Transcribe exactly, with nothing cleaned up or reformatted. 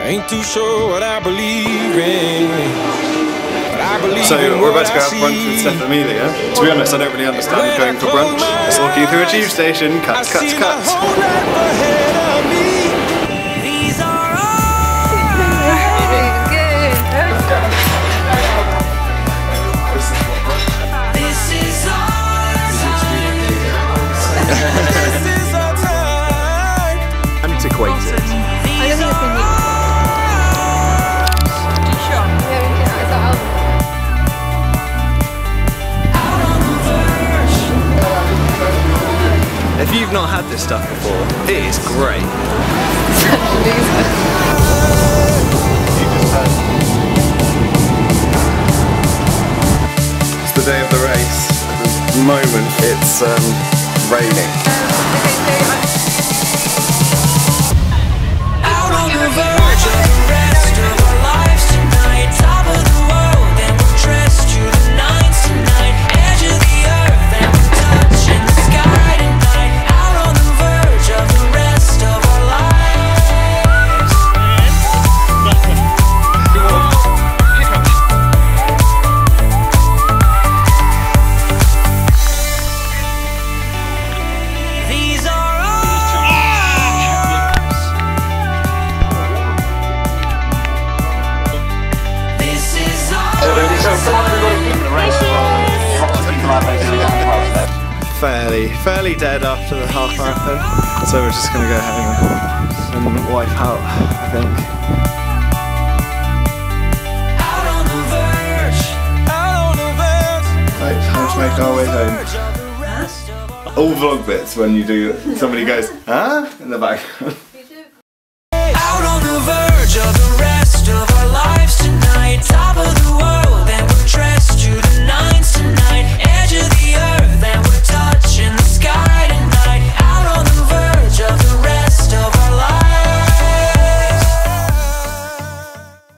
ain't too sure what I believe in, but I believe so in we're about to go I have brunch see. with Stefan and Amelia. To be honest, I don't really understand going for brunch. Just walking through a tube station, cuts, cuts, cuts. These are Antiquated. I don't think it's been used. Are you sure? Yeah, we can. It's our album. If you've not had this stuff before, it is great. It's the day of the race. At the moment, it's um, raining. Fairly, fairly dead after the half marathon, so we're just gonna go home and wipe out, I think. Right, time to make our way home. All vlog bits when you do, somebody goes, huh? In the background.